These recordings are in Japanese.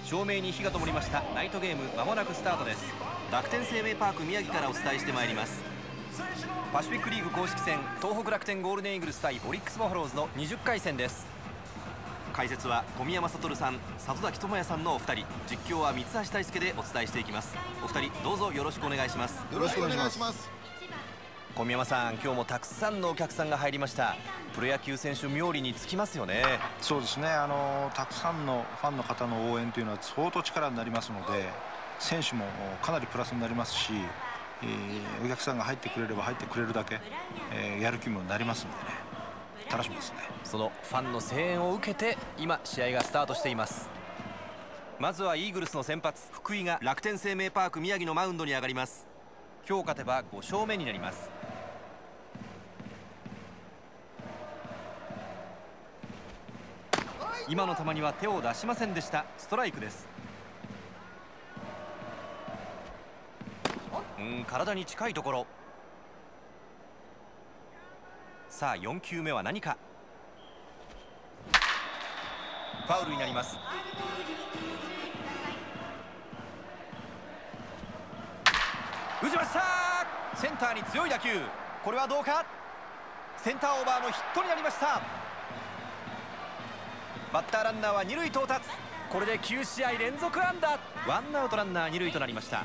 照明に火が灯りました。ナイトゲームまもなくスタートです。楽天生命パーク宮城からお伝えしてまいります。パシフィックリーグ公式戦、東北楽天ゴールデンイーグルス対オリックスバファローズの20回戦です。解説は小宮山悟さん、里崎智也さんのお二人、実況は三橋大輔でお伝えしていきます。お二人どうぞよろしくお願いします。 よろしくお願いします。 小宮山さん、今日もたくさんのお客さんが入りました。プロ野球選手冥利につきますよね。 そうですね、たくさんのファンの方の応援というのは相当力になりますので、選手もかなりプラスになりますし、お客さんが入ってくれれば入ってくれるだけ、やる気もなりますのでね、楽しみですね。 そのファンの声援を受けて今試合がスタートしています。まずはイーグルスの先発福井が楽天生命パーク宮城のマウンドに上がります。今日勝てば5勝目になります。今の球には手を出しませんでした。ストライクです。体に近いところ。さあ4球目は何か。ファウルになります。打ちました。センターに強い打球。これはどうか。センターオーバーのヒットになりました。バッターランナーは二塁到達。これで9試合連続安打。ワンアウトランナー二塁となりました。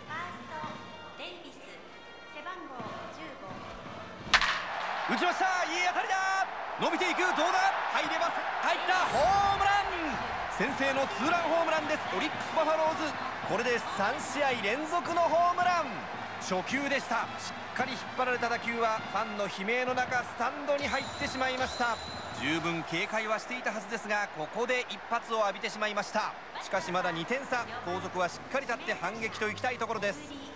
打ちました。いい当たりだ。伸びていく。どうだ。入れます。入った。ホームラン。先制のツーランホームランです。オリックスバファローズ、これで3試合連続のホームラン。初球でした。しっかり引っ張られた打球はファンの悲鳴の中スタンドに入ってしまいました。十分警戒はしていたはずですが、ここで一発を浴びてしまいました。しかしまだ2点差。後続はしっかり立って反撃といきたいところです。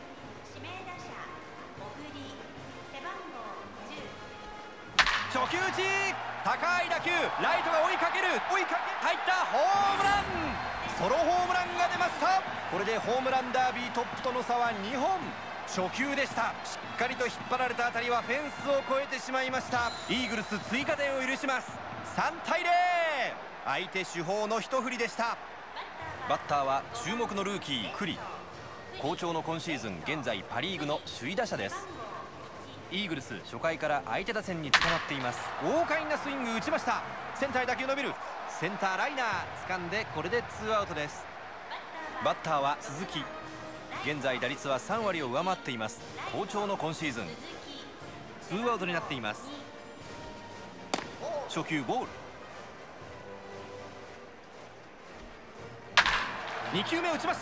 初球打ち。高い打球。ライトが追いかける。入った。ホームラン。ソロホームランが出ました。これでホームランダービートップとの差は2本。初球でした。しっかりと引っ張られた当たりはフェンスを越えてしまいました。イーグルス追加点を許します。3対0。相手主砲の一振りでした。バッターは注目のルーキー栗。好調の今シーズン、現在パ・リーグの首位打者です。イーグルス初回から相手打線に捕まっています。豪快なスイング打ちました。センターへ打球伸びる。センターライナー掴んで、これでツーアウトです。バッターは鈴木。現在打率は3割を上回っています。好調の今シーズン。ツーアウトになっています。初球ボール。2球目打ちました。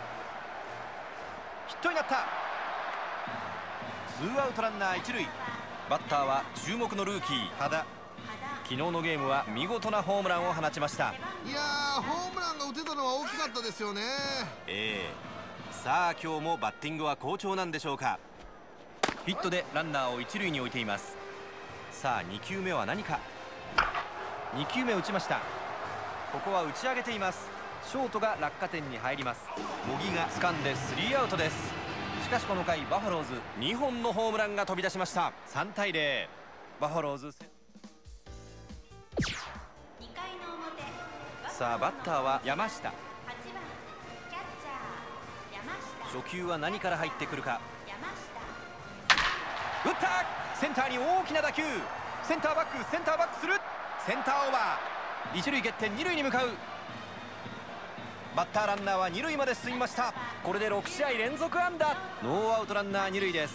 ヒットになった。ツーアウトランナー一塁。バッターは注目のルーキー羽田。昨日のゲームは見事なホームランを放ちました。 いやー、ホームランが打てたのは大きかったですよね。 さあ今日もバッティングは好調なんでしょうか。ヒットでランナーを一塁に置いています。さあ2球目は何か。2球目打ちました。ここは打ち上げています。ショートが落下点に入ります。茂木が掴んでスリーアウトです。しかしこの回バファローズ2本のホームランが飛び出しました。3対0。バファローズ。さあバッターは山下。初球は何から入ってくるか。打った。センターに大きな打球。センターバックする。センターオーバー。一塁蹴って二塁に向かう。バッターランナーは二塁まで進みました。これで6試合連続安打。ノーアウトランナー二塁です。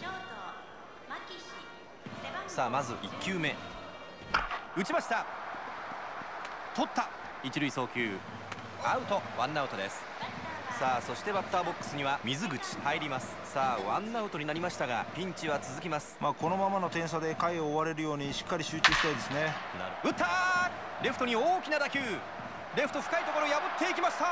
さあまず1球目打ちました。取った。一塁送球アウト。ワンアウトです。さあそしてバッターボックスには水口入ります。さあワンアウトになりましたがピンチは続きます。 このままの点差で回を終われるようにしっかり集中したいですね。 打った。レフトに大きな打球。レフト深いところ破っていきました。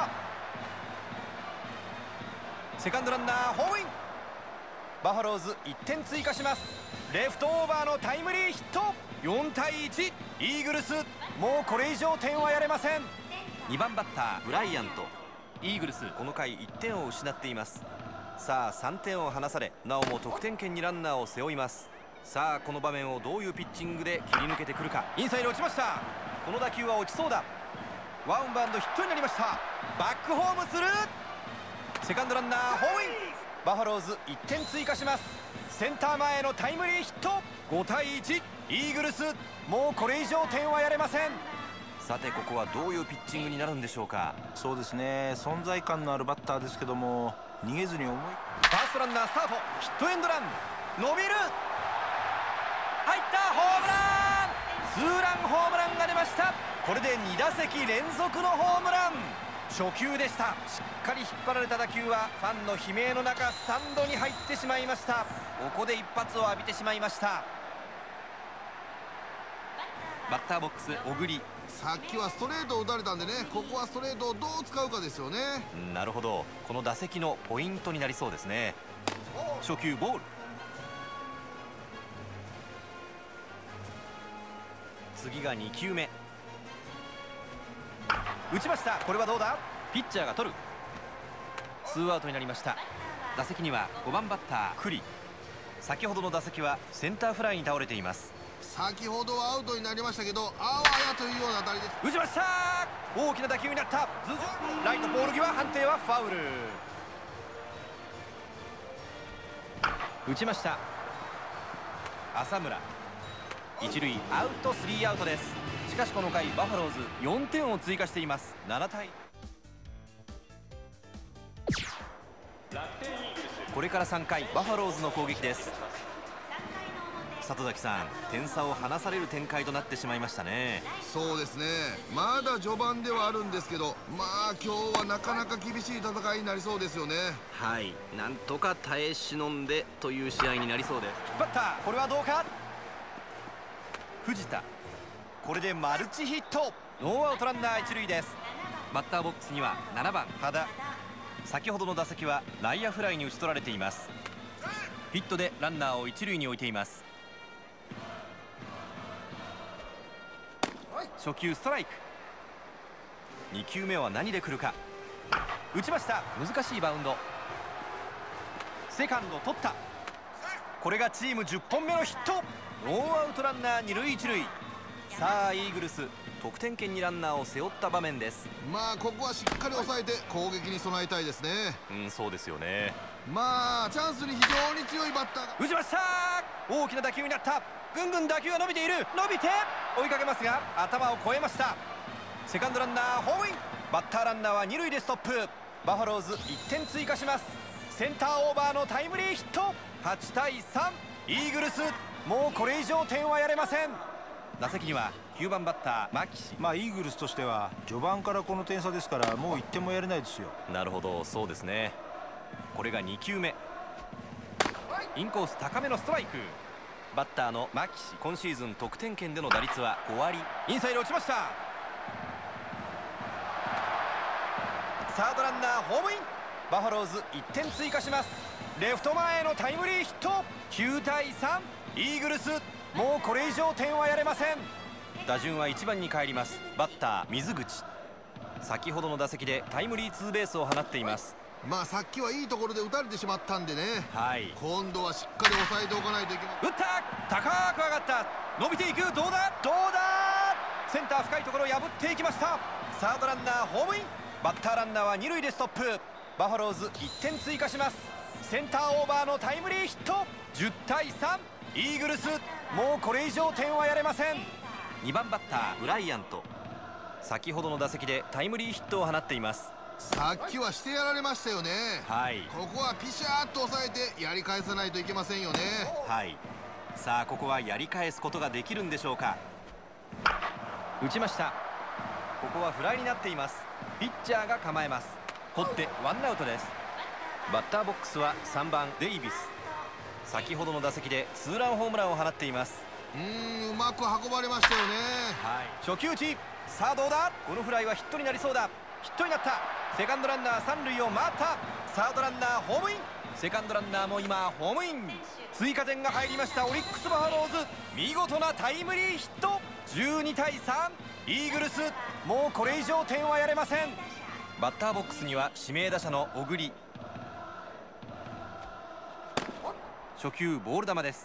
セカンドランナーホームイン。バファローズ1点追加します。レフトオーバーのタイムリーヒット。4対1。イーグルスもうこれ以上点はやれません。2番バッターブライアント。イーグルスこの回1点を失っています。さあ3点を離されなおも得点圏にランナーを背負います。さあこの場面をどういうピッチングで切り抜けてくるか。インサイド落ちました。この打球は落ちそうだ。 ワンバウンドヒットになりました。バックホームする。セカンドランナーホームイン。バファローズ1点追加します。センター前のタイムリーヒット。5対1、イーグルスもうこれ以上点はやれません。さてここはどういうピッチングになるんでしょうか。 そうですね、存在感のあるバッターですけども、逃げずにファーストランナースタート、ヒットエンドラン、伸びる、入った、ホームラン、ツーランホームランが出ました。これで2打席連続のホームラン。初球でした。しっかり引っ張られた打球はファンの悲鳴の中スタンドに入ってしまいました。ここで一発を浴びてしまいました。バッターボックス小栗。 さっきはストレートを打たれたんでね、ここはストレートをどう使うかですよね。 なるほど、この打席のポイントになりそうですね。初球ボール、次が2球目、打ちました。これはどうだ。ピッチャーが取る。ツーアウトになりました。打席には5番バッター栗。先ほどの打席はセンターフライに倒れています。 先ほどはアウトになりましたけど、あわやというような当たりです。 打ちました。大きな打球になった。頭上、ライトボール際、判定はファウル。打ちました。浅村、一塁アウト、スリーアウトです。しかしこの回バファローズ4点を追加しています。7対、これから3回バファローズの攻撃です。里崎さん、点差を離される展開となってしまいましたね。 そうですね、まだ序盤ではあるんですけど、まあ今日はなかなか厳しい戦いになりそうですよね。 はい、なんとか耐え忍んでという試合になりそうです。引っ張った。これはどうか。藤田、これでマルチヒット。ノーアウトランナー一塁です。バッターボックスには7番羽田。先ほどの打席は内野フライに打ち取られています。ヒットでランナーを一塁に置いています。初球ストライク。2球目は何で来るか。打ちました。難しいバウンド。セカンド取った。これがチーム10本目のヒット。ノーアウトランナー二塁一塁。さあイーグルス、得点圏にランナーを背負った場面です。 まあここはしっかり抑えて攻撃に備えたいですね。 そうですよね。 まあチャンスに非常に強いバッターが。 打ちました。大きな打球になった。ぐんぐん打球が伸びている。伸びて追いかけますが頭を越えました。セカンドランナーホームイン。バッターランナーは二塁でストップ。バファローズ1点追加します。センターオーバーのタイムリーヒット。8対3、イーグルスもうこれ以上点はやれません。打席には9番バッター牧師。 イーグルスとしては序盤からこの点差ですからもう1点もやれないですよ。 なるほど、そうですね。これが2球目、インコース高めのストライク。バッターの牧師、今シーズン得点圏での打率は5割。インサイド落ちました。サードランナーホームイン。バファローズ1点追加します。レフト前へのタイムリーヒット。9対3、イーグルスもうこれ以上点はやれません。打順は1番に帰ります。バッター水口、先ほどの打席でタイムリーツーベースを放っています。 まあさっきはいいところで打たれてしまったんでね、 はい、 今度はしっかり抑えておかないといけない。 打った。高く上がった。伸びていく。どうだどうだ。センター深いところ破っていきました。サードランナーホームイン。バッターランナーは二塁でストップ。バファローズ1点追加します。センターオーバーのタイムリーヒット。10対3、イーグルスもうこれ以上点はやれません。2番バッターブライアント、先ほどの打席でタイムリーヒットを放っています。 さっきはしてやられましたよね。 はい、 ここはピシャーッと抑えてやり返さないといけませんよね。 はい、さあここはやり返すことができるんでしょうか。打ちました。ここはフライになっています。ピッチャーが構えます。掘ってワンアウトです。バッターボックスは3番デイビス、先ほどの打席でツーランホームランを放っています。 うまく運ばれましたよね。 はい、初球打ち。さあどうだ。このフライはヒットになりそうだ。ヒットになった。セカンドランナー三塁を回った。サードランナーホームイン。セカンドランナーも今ホームイン。追加点が入りましたオリックスバファローズ。見事なタイムリーヒット。12対3、イーグルスもうこれ以上点はやれません。バッターボックスには指名打者の小栗。初球ボール球です。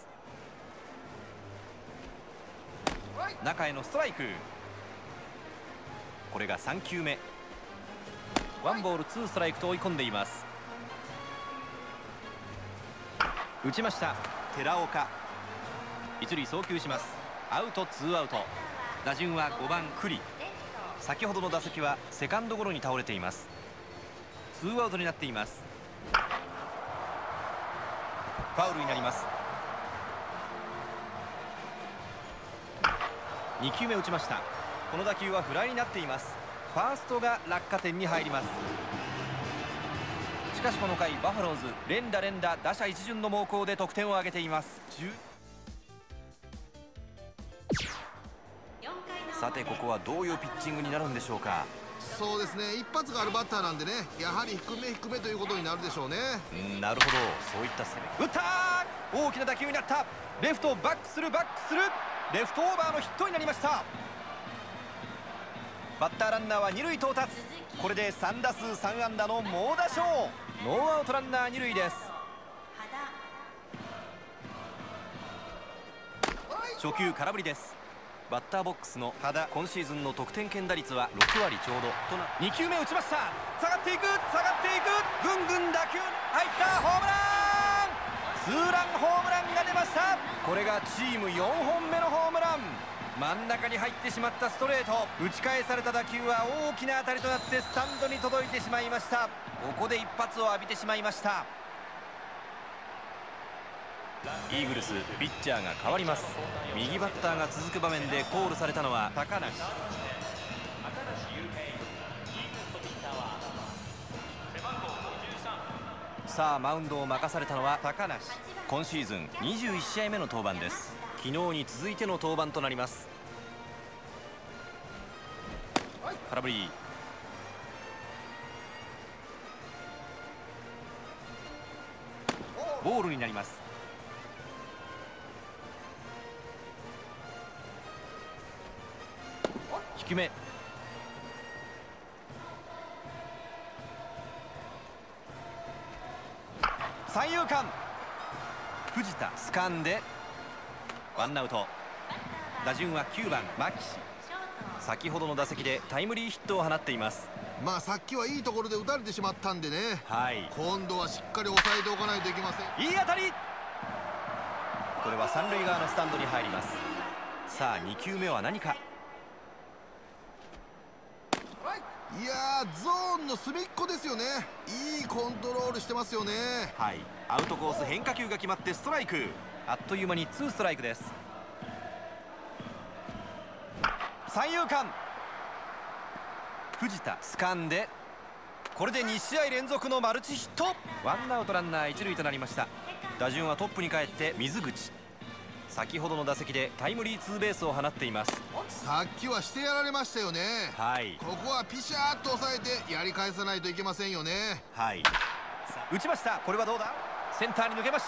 中へのストライク。 これが3球目。ワンボールツーストライクと追い込んでいます。打ちました。寺岡、一塁送球します。アウト、ツーアウト。打順は5番栗。先ほどの打席はセカンドゴロに倒れています。ツーアウトになっています。ファウルになります。2球目打ちました。この打球はフライになっています。ファーストが落下点に入ります。しかしこの回バファローズ連打打者一巡の猛攻で得点を挙げています。さてここはどういうピッチングになるんでしょうか。 そうですね、一発があるバッターなんでね、やはり低めということになるでしょうね。 なるほど、そういった攻め。打ったー、大きな打球になった。レフトバックする、レフトオーバーのヒットになりました。バッターランナーは二塁到達。これで3打数3安打の猛打賞。ノーアウトランナー二塁です。初球空振りです。バッターボックスの羽田、今シーズンの得点圏打率は6割ちょうどとな。2球目打ちました。下がっていく、ぐんぐん打球入った。ホームラン、ツーランホームランが出ました。これがチーム4本目のホームラン。真ん中に入ってしまったストレート、打ち返された打球は大きな当たりとなってスタンドに届いてしまいました。ここで一発を浴びてしまいました。イーグルスピッチャーが変わります。右バッターが続く場面でコールされたのは高梨。さあマウンドを任されたのは高梨。今シーズン21試合目の登板です。昨日に続いての登板となります。空振り。ボールになります。低め。三遊間、藤田掴んでワンアウト。打順は9番牧志。先ほどの打席でタイムリーヒットを放っています。 まあさっきはいいところで打たれてしまったんでね、 はい、 今度はしっかり抑えておかないといけません。 いい当たり。これは三塁側のスタンドに入ります。さあ2球目は何か。 いやー、ゾーンの隅っこですよね。いいコントロールしてますよね。 はい、アウトコース変化球が決まってストライク。あっという間にツーストライクです。三遊間、藤田掴んで、これで2試合連続のマルチヒット。ワンアウトランナー一塁となりました。打順はトップに帰って水口。先ほどの打席でタイムリーツーベースを放っています。 さっきはしてやられましたよね。 はい、 ここはピシャーッと抑えてやり返さないといけませんよね。 はい、打ちました。これはどうだ。センターに抜けました。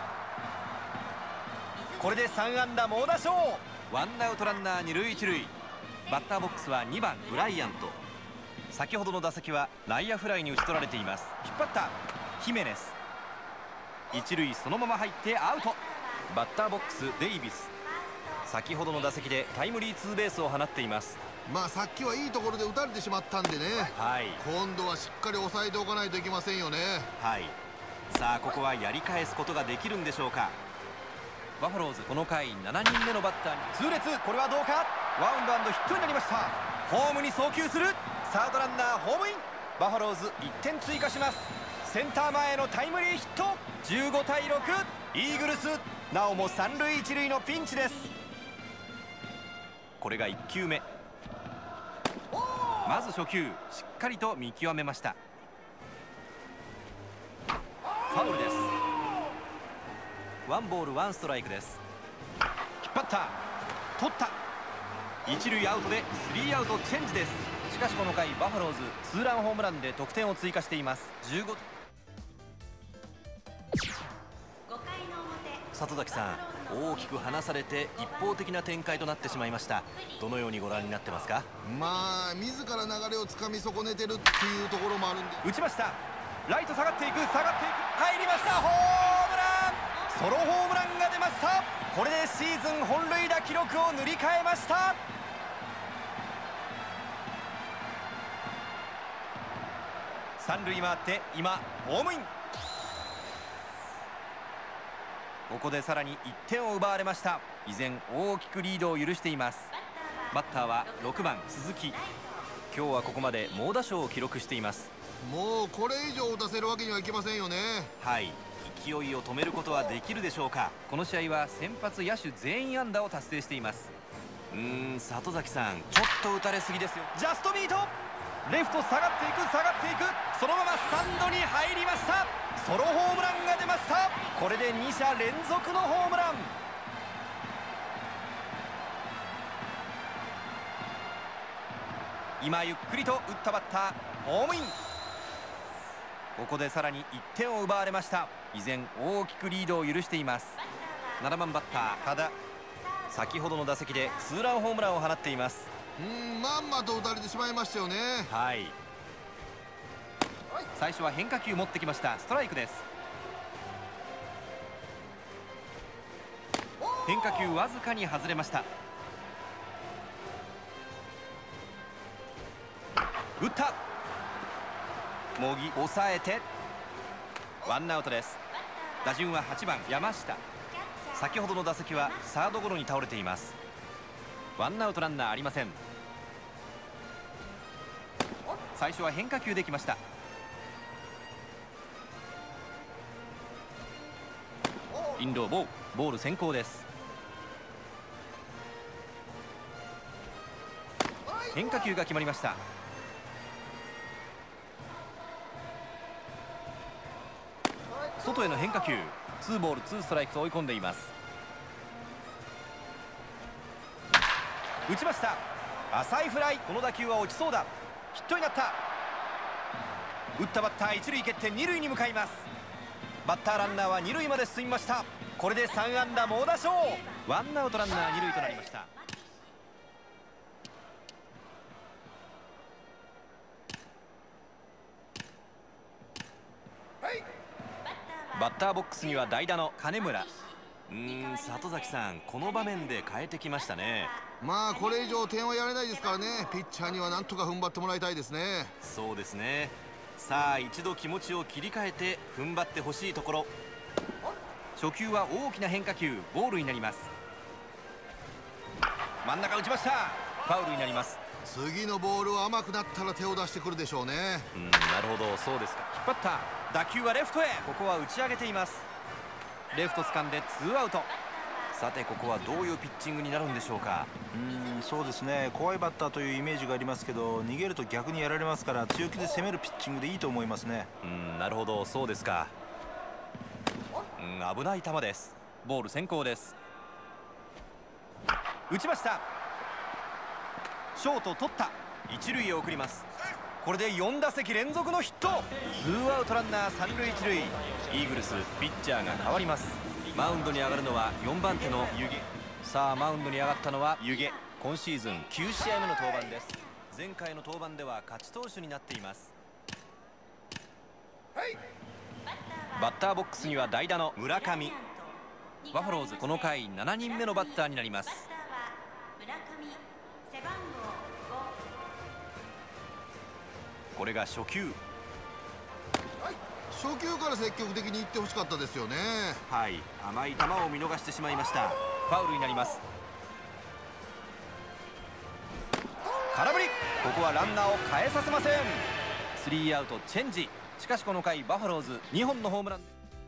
これで3安打猛打賞。ワンアウトランナー二塁一塁。バッターボックスは2番ブライアント。先ほどの打席は内野フライに打ち取られています。引っ張ったヒメネス、一塁そのまま入ってアウト。バッターボックスデイビス。先ほどの打席でタイムリーツーベースを放っています。 まあさっきはいいところで打たれてしまったんでね、 はい、 今度はしっかり抑えておかないといけませんよね。 はい、さあここはやり返すことができるんでしょうか。バファローズこの回7人目のバッターに痛烈。これはどうか。ワウンド&ヒットになりました。ホームに送球する。サードランナーホームイン。バファローズ1点追加します。センター前へのタイムリーヒット。15対6。イーグルスなおも三塁一塁のピンチです。これが1球目。まず初球しっかりと見極めました。ファウルです。ワンボールワンストライクです。引っ張った、取った。一塁アウトでスリーアウトチェンジです。しかしこの回バファローズツーランホームランで得点を追加しています。15。里崎さん、大きく離されて一方的な展開となってしまいました。どのようにご覧になってますか。 まあ自ら流れをつかみ損ねてるっていうところもあるんで。 打ちました。ライト下がっていく、入りました。ホームラン、ソロホームランが出ました。これでシーズン本塁打記録を塗り替えました。 三塁回って今ホームイン。ここでさらに1点を奪われました。依然大きくリードを許しています。バッターは6番鈴木。今日はここまで猛打賞を記録しています。 もうこれ以上打たせるわけにはいけませんよね。 はい、勢いを止めることはできるでしょうか。この試合は先発野手全員安打を達成しています。里崎さん、ちょっと打たれすぎですよ。ジャストミート、レフト下がっていく下がっていく、そのままスタンドに入りました。ソロホームランが出ました。これで2者連続のホームラン。今ゆっくりと打ったバッターホームイン。ここでさらに1点を奪われました。依然大きくリードを許しています。7番バッター羽田、先ほどの打席でツーランホームランを放っています。 まんまと打たれてしまいましたよね。 はい、最初は変化球持ってきました。ストライクです。変化球わずかに外れました。打った、茂木抑えてワンアウトです。打順は8番山下。先ほどの打席はサードゴロに倒れています。ワンアウトランナーありません。最初は変化球できました。インローボール先行です。変化球が決まりました。外への変化球、ツーボールツーストライクと追い込んでいます。打ちました。浅いフライ。この打球は落ちそうだ。ヒットになった。打ったバッター一塁蹴って二塁に向かいます。バッターランナーは二塁まで進みました。これで3安打猛打賞。ワンアウトランナー二塁となりました。バッターボックスには代打の金村。里崎さん、この場面で変えてきましたね。 まあこれ以上点はやれないですからね。ピッチャーにはなんとか踏ん張ってもらいたいですね。 そうですね。さあ一度気持ちを切り替えて踏ん張ってほしいところ。初球は大きな変化球、ボールになります。真ん中打ちました。ファウルになります。 次のボールは甘くなったら手を出してくるでしょうね。 なるほど、そうですか。引っ張った。打球はレフトへ。ここは打ち上げています。レフト掴んでツーアウト。さてここはどういうピッチングになるんでしょうか。 そうですね、怖いバッターというイメージがありますけど、逃げると逆にやられますから、強気で攻めるピッチングでいいと思いますね。 なるほど、そうですか。危ない球です。ボール先行です。打ちました。ショート取った。一塁へ送ります。これで4打席連続のヒット。ツーアウトランナー三塁一塁。イーグルスピッチャーが変わります。マウンドに上がるのは4番手の湯気。さあマウンドに上がったのは湯気。今シーズン9試合目の登板です。前回の登板では勝ち投手になっています。バッターボックスには代打の村上。バファローズこの回7人目のバッターになります。これが初球。 初球から積極的にいってほしかったですよね。 はい、甘い球を見逃してしまいました。ファウルになります。空振り。ここはランナーを変えさせません。スリーアウトチェンジ。しかしこの回バファローズ2本のホームラン。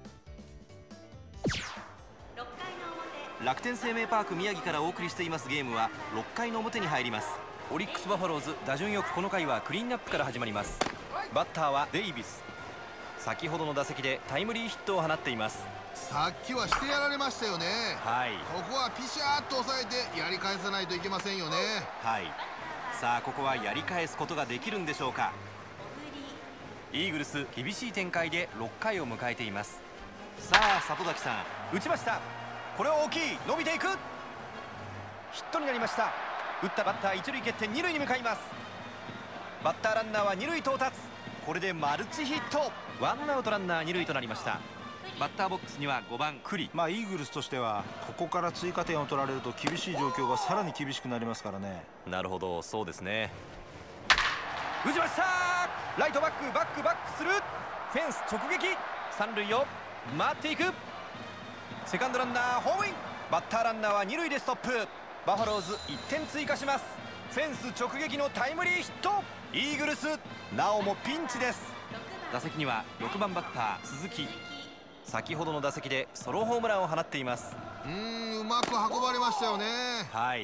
楽天生命パーク宮城からお送りしていますゲームは6回の表に入ります。オリックスバファローズ打順よくこの回はクリーンアップから始まります。バッターはデイビス。先ほどの打席でタイムリーヒットを放っています。 さっきはしてやられましたよね。 はい、 ここはピシャーっと抑えてやり返さないといけませんよね。 はい、さあここはやり返すことができるんでしょうか。イーグルス厳しい展開で6回を迎えています。さあ里崎さん、打ちました。これは大きい。伸びていく。ヒットになりました。打ったバッター一塁蹴って二塁に向かいます。バッターランナーは二塁到達。これでマルチヒット。ワンアウトランナー二塁となりました。バッターボックスには5番栗。 イーグルスとしてはここから追加点を取られると厳しい状況がさらに厳しくなりますからね。 なるほど、そうですね。 打ちました。ライトバックバックバックする。フェンス直撃。三塁を回っていく。セカンドランナーホームイン。バッターランナーは二塁でストップ。バファローズ1点追加します。フェンス直撃のタイムリーヒット。イーグルスなおもピンチです。打席には6番バッター鈴木。先ほどの打席でソロホームランを放っています。 うまく運ばれましたよね。 はい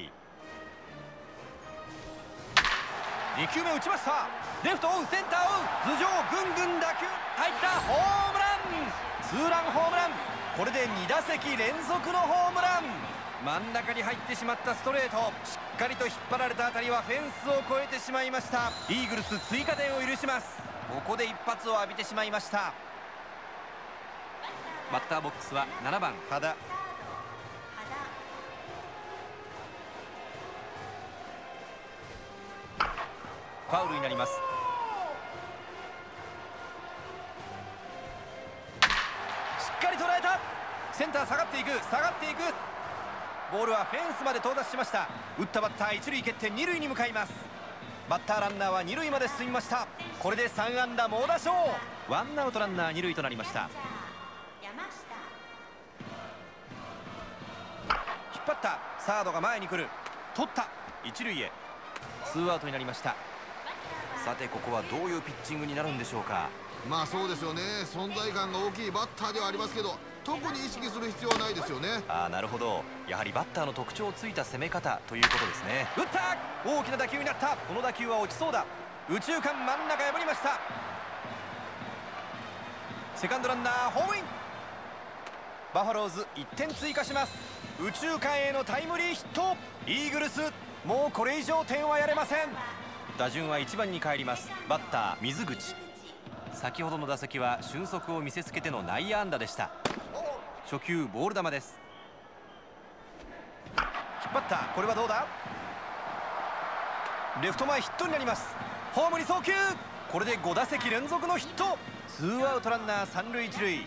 、2球目打ちました。レフト追う、センター追う、頭上ぐんぐん打球入った。ホームラン、ツーランホームラン。これで2打席連続のホームラン。真ん中に入ってしまったストレート、しっかりと引っ張られた当たりはフェンスを越えてしまいました。イーグルス追加点を許します。ここで一発を浴びてしまいました。バッターボックスは7番羽田。ファウルになります。しっかり捉えた。センター下がっていく、下がっていく。ボールはフェンスまで到達しました。打ったバッター一塁蹴って二塁に向かいます。バッターランナーは二塁まで進みました。これで3安打猛打賞。ワンアウトランナー二塁となりました。引っ張った。サードが前に来る。取った。一塁へ。ツーアウトになりました。さてここはどういうピッチングになるんでしょうか。 まあそうですよね。存在感が大きいバッターではありますけど、特に意識する必要はないですよね。 なるほど。やはりバッターの特徴をついた攻め方ということですね。打った。大きな打球になった。この打球は落ちそうだ。右中間真ん中破りました。セカンドランナーホームイン。バファローズ1点追加します。右中間へのタイムリーヒット。イーグルスもうこれ以上点はやれません。打順は1番に帰ります。バッター水口。先ほどの打席は俊足を見せつけての内野安打でした。初球ボール球です。引っ張った。これはどうだ。レフト前ヒットになります。ホームに送球。これで5打席連続のヒット。ツーアウトランナー三塁一塁。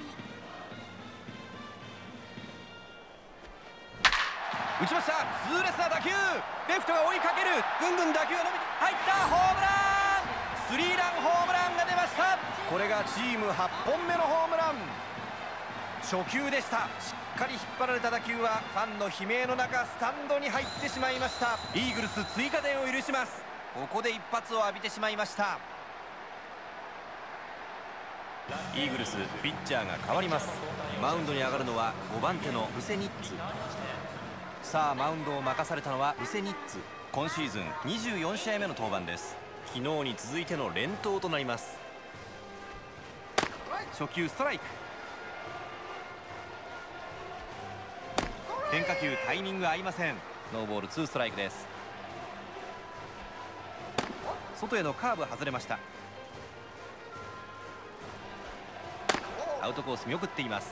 打ちました。痛烈な打球。レフトが追いかける。ぐんぐん打球が伸びて入った。ホームラン。スリーランホームランが出ました。これがチーム8本目のホームラン。初球でした。しっかり引っ張られた打球はファンの悲鳴の中スタンドに入ってしまいました。イーグルス追加点を許します。ここで一発を浴びてしまいました。イーグルスピッチャーが変わります。マウンドに上がるのは5番手のブセニッツ。さあマウンドを任されたのはブセニッツ。今シーズン24試合目の登板です。昨日に続いての連投となります。初球ストライク。変化球タイミング合いません。ノーボールツーストライクです。外へのカーブ外れました。アウトコース見送っています。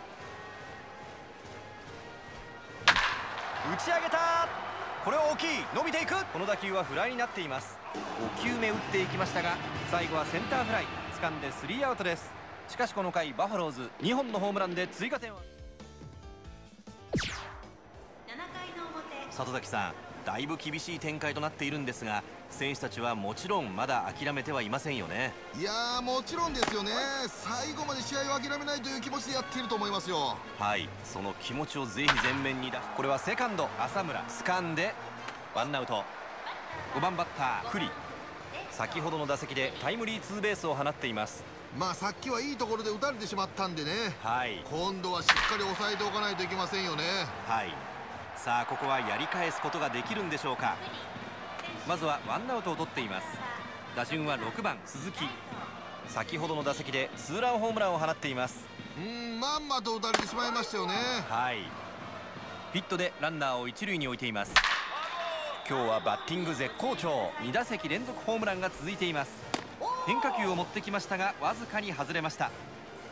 打ち上げた。これは大きい。伸びていく。この打球はフライになっています。5球目打っていきましたが最後はセンターフライ。掴んでスリーアウトです。しかしこの回バファローズ2本のホームランで追加点を。里崎さん、だいぶ厳しい展開となっているんですが選手たちはもちろんまだ諦めてはいませんよね。 いやーもちろんですよね。最後まで試合を諦めないという気持ちでやっていると思いますよ。 はい、その気持ちをぜひ前面に出し、これはセカンド浅村掴んでワンアウト。5番バッター栗。先ほどの打席でタイムリーツーベースを放っています。 まあさっきはいいところで打たれてしまったんでね、 はい、 今度はしっかり抑えておかないといけませんよね。 はい、さあここはやり返すことができるんでしょうか。まずはワンアウトを取っています。打順は6番鈴木。先ほどの打席でツーランホームランを放っています。 まんまと打たれてしまいましたよね。 はい、ヒットでランナーを一塁に置いています。今日はバッティング絶好調。2打席連続ホームランが続いています。変化球を持ってきましたがわずかに外れました。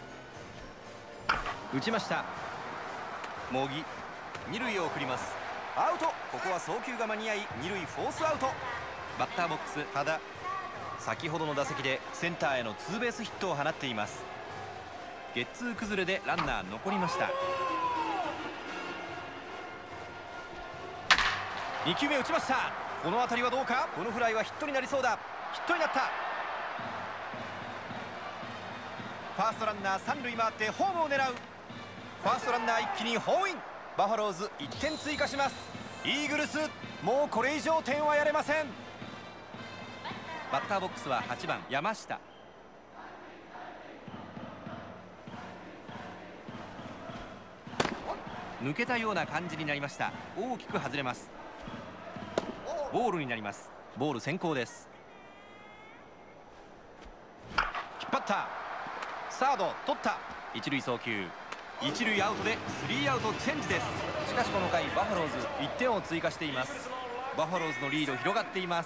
打ちました。茂木二塁を送ります。アウト。ここは送球が間に合い二塁フォースアウト。バッターボックス羽田。先ほどの打席でセンターへのツーベースヒットを放っています。ゲッツー崩れでランナー残りました。2球目打ちました。この当たりはどうか。このフライはヒットになりそうだ。 ヒットになった。ファーストランナー三塁回ってホームを狙う。ファーストランナー一気にホームイン。バファローズ1点追加します。イーグルスもうこれ以上点はやれません。バッターボックスは8番山下。抜けたような感じになりました。大きく外れます。ボールになります。ボール先行です。引っ張った。サード取った。一塁送球、一塁アウトでスリーアウトチェンジです。しかしこの回バファローズ1点を追加しています。バファローズのリード広がっています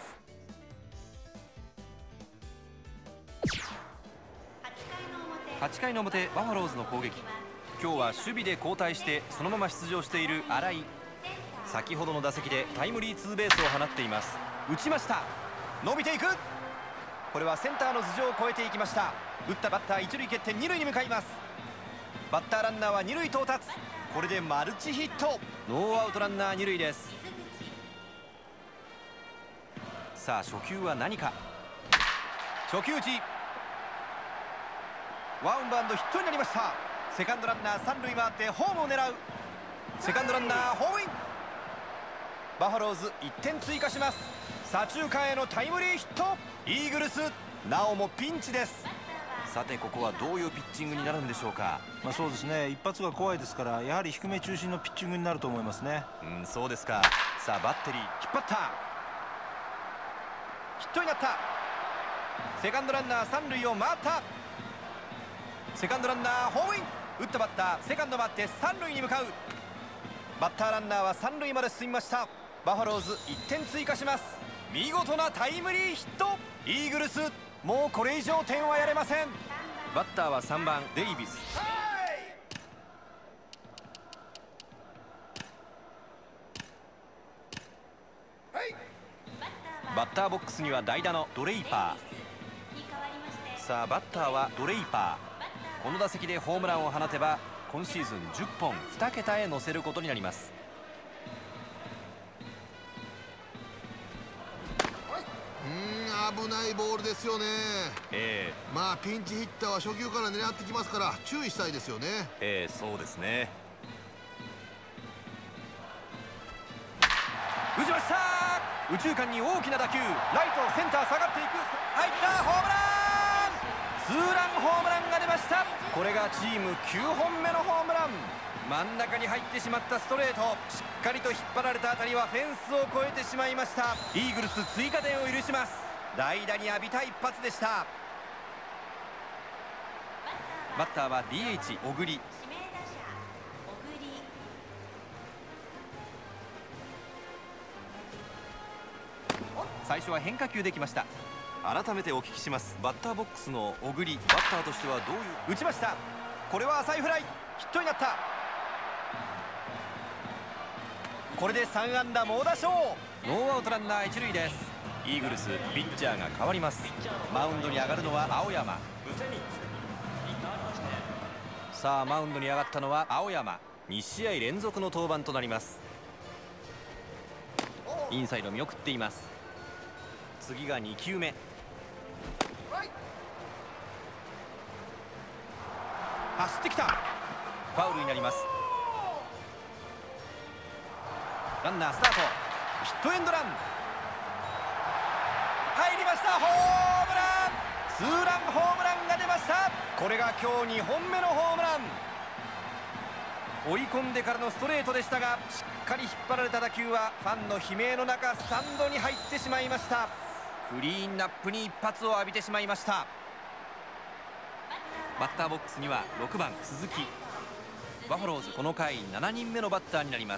。8回の表バファローズの攻撃。今日は守備で交代してそのまま出場している新井。先ほどの打席でタイムリーツーベースを放っています。打ちました。伸びていく。これはセンターの頭上を越えていきました。打ったバッター一塁蹴って二塁に向かいます。バッターランナーは二塁到達。これでマルチヒット。ノーアウトランナー二塁です。さあ初球は何か。初球打ち、ワンバウンドヒットになりました。セカンドランナー三塁回ってホームを狙う。セカンドランナーホームイン。バファローズ1点追加します。左中間へのタイムリーヒット。イーグルスなおもピンチです。さてここはどういうピッチングになるんでしょうか。 そうですね、一発が怖いですからやはり低め中心のピッチングになると思いますね。 そうですか。さあバッテリー引っ張った。ヒットになった。セカンドランナー三塁を回った。セカンドランナーホームイン。打ったバッターセカンド回って三塁に向かう。バッターランナーは三塁まで進みました。バファローズ1点追加します。見事なタイムリーヒット。イーグルスもうこれ以上点はやれません。バッターは3番デイビス。バッターボックスには代打のドレイパー。さあバッターはドレイパー。この打席でホームランを放てば今シーズン10本2桁へ乗せることになります。 危ないボールですよね。ピンチヒッターは初球から狙ってきますから注意したいですよね。 そうですね。打ちました。右中間に大きな打球。ライトセンター下がっていく。入ったホームラン。ツーランホームランが出ました。これがチーム9本目のホームラン。真ん中に入ってしまったストレート。しっかりと引っ張られた当たりはフェンスを越えてしまいました。イーグルス追加点を許します。代打に浴びた一発でした。バッターは DH 小栗。最初は変化球できました。改めてお聞きします。バッターボックスの小栗、バッターとしてはどういう。打ちました。これは浅いフライ。ヒットになった。これで3安打猛打賞。ノーアウトランナー一塁です。イーグルスピッチャーが変わります。マウンドに上がるのは青山。さあマウンドに上がったのは青山。2試合連続の登板となります。インサイド見送っています。次が2球目。走ってきた。ファウルになります。ランナースタート。ヒットエンドラン。入りました。ホームラン。ツーランホームランが出ました。これが今日2本目のホームラン。追い込んでからのストレートでしたがしっかり引っ張られた打球はファンの悲鳴の中スタンドに入ってしまいました。クリーンナップに一発を浴びてしまいました。バッターボックスには6番鈴木。バファローズこの回7人目のバッターになります。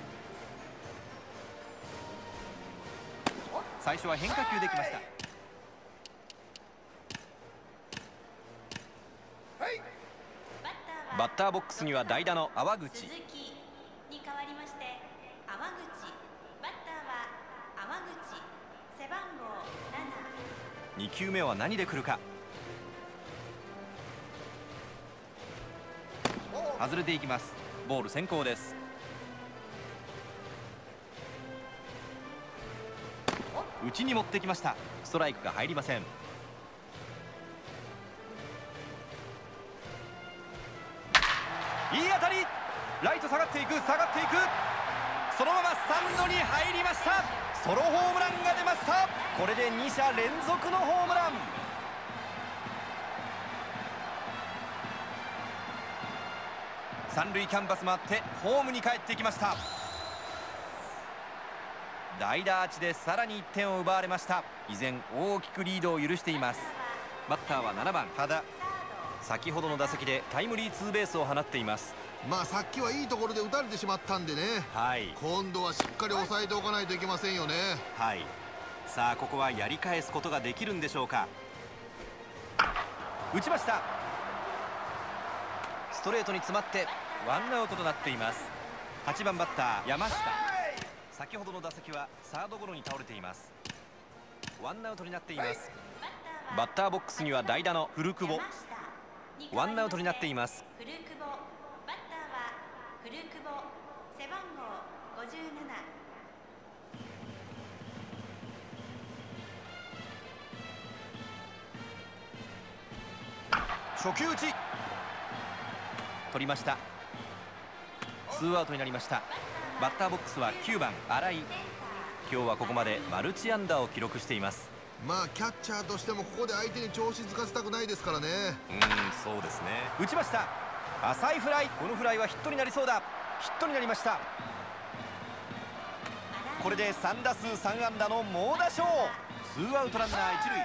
最初は変化球できました。バッターボックスには代打の淡口。2球目は何で来るか。外れていきます。ボール先行です。 内に持ってきました。ストライクが入りません。いい当たり、ライト下がっていく、そのままスタンドに入りました。ソロホームランが出ました。これで2者連続のホームラン。三塁キャンバス回ってホームに帰ってきました。代打アーチでさらに1点を奪われました。依然大きくリードを許しています。バッターは7番羽田。先ほどの打席でタイムリーツーベースを放っています。 まあさっきはいいところで打たれてしまったんでね、今度はしっかり抑えておかないといけませんよね。 さあここはやり返すことができるんでしょうか。打ちました。ストレートに詰まってワンアウトとなっています。8番バッター山下。先ほどの打席はサードゴロに倒れています。ワンアウトになっています。バッターボックスには代打の古久保。ワンアウトになっています。 古久保、バッターは古久保、背番号57。 初球打ち取りました。ツーアウトになりました。バッターボックスは9番新井。今日はここまでマルチ安打を記録しています。 まあキャッチャーとしてもここで相手に調子づかせたくないですからね。 そうですね。打ちました。浅いフライ。このフライはヒットになりそうだ。ヒットになりました。これで3打数3安打の猛打賞。ツーアウトランナー一塁。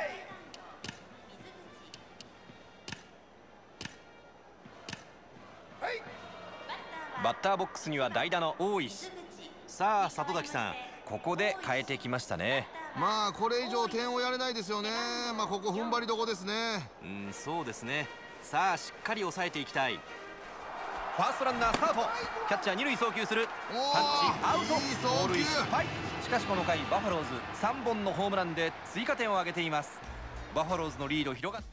バッターボックスには代打の大石。さあ里崎さん、ここで変えてきましたね。 まあこれ以上点をやれないですよね。まあここ踏ん張りどこですね。 そうですね。さあしっかり抑えていきたい。ファーストランナースタート。キャッチャー二塁送球する。パンチアウト。盗塁失敗。しかしこの回バファローズ3本のホームランで追加点を挙げています。バファローズのリード広がって、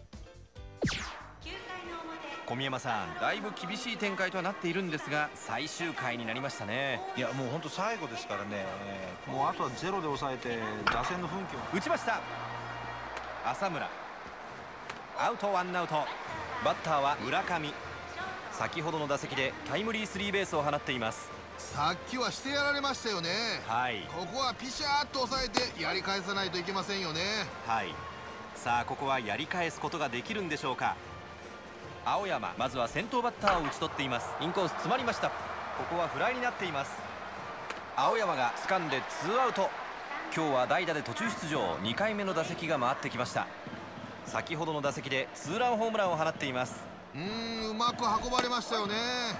小宮山さん、だいぶ厳しい展開とはなっているんですが最終回になりましたね。 いやもう本当最後ですからね、もうあとはゼロで抑えて打線の奮起を。 打ちました。浅村。アウト、ワンアウト。バッターは村上。先ほどの打席でタイムリースリーベースを放っています。 さっきはしてやられましたよね。ここはピシャーっと抑えてやり返さないといけませんよね。さあここはやり返すことができるんでしょうか。青山、まずは先頭バッターを打ち取っています。インコース詰まりました。ここはフライになっています。青山が掴んでツーアウト。今日は代打で途中出場。2回目の打席が回ってきました。先ほどの打席でツーランホームランを放っています。うまく運ばれましたよね。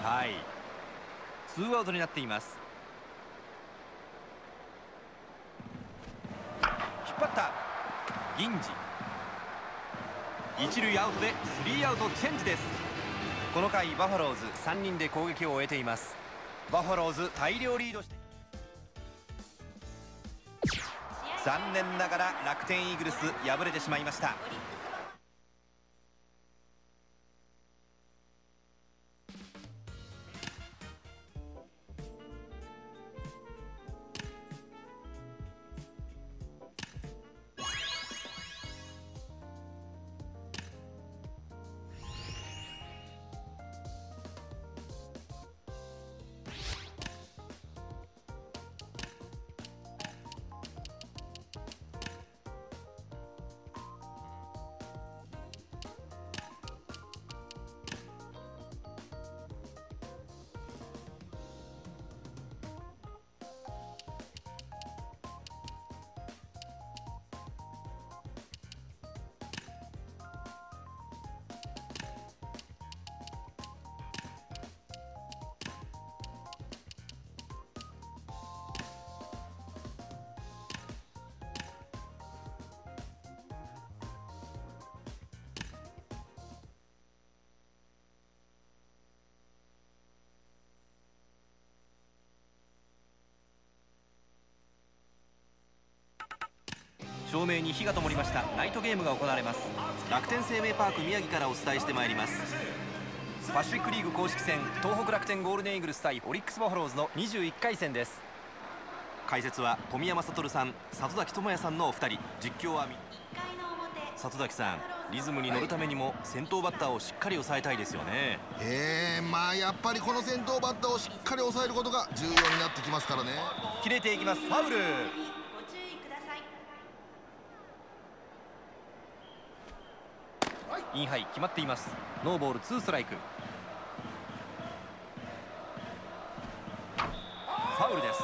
ツーアウトになっています。引っ張った銀次。一塁アウトでスリーアウトチェンジです。この回バファローズ3人で攻撃を終えています。バファローズ大量リードして、残念ながら楽天イーグルス敗れてしまいました。照明に火が灯りました。ナイトゲームが行われます。楽天生命パーク宮城からお伝えしてまいります。パシフィックリーグ公式戦、東北楽天ゴールデンイーグルス対オリックスバファローズの21回戦です。 解説は富山悟さん、里崎智也さんのお二人。実況は里崎さん、リズムに乗るためにも先頭バッターをしっかり抑えたいですよね。 まあやっぱりこの先頭バッターをしっかり抑えることが重要になってきますからね。 切れていきます。ファウル。インハイ決まっています。ノーボール2ストライク。ファウルです。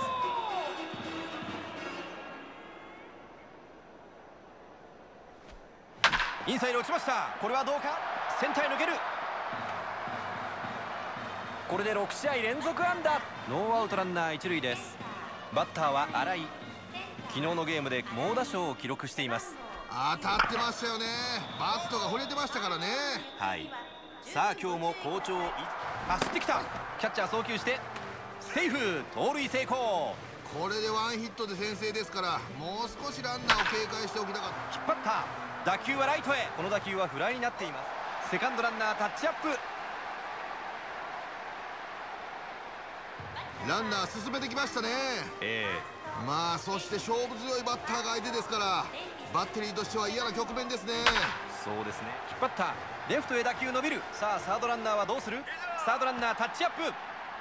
インサイド落ちました。これはどうか。センターへ抜ける。これで6試合連続安打。ノーアウトランナー一塁です。バッターは新井。昨日のゲームで猛打賞を記録しています。 当たってましたよね。バットが触れてましたからね。 はい。さあ今日も好調。 走ってきた。キャッチャー送球してセーフ。盗塁成功。 これでワンヒットで先制ですから、もう少しランナーを警戒しておきたかった。 引っ張った。打球はライトへ。この打球はフライになっています。セカンドランナータッチアップ。 ランナー進めてきましたね。まあそして勝負強いバッターが相手ですから、バッテリーとしては嫌な局面ですね。 そうですね。引っ張った。レフトへ打球伸びる。さあサードランナーはどうする。サードランナータッチアップ。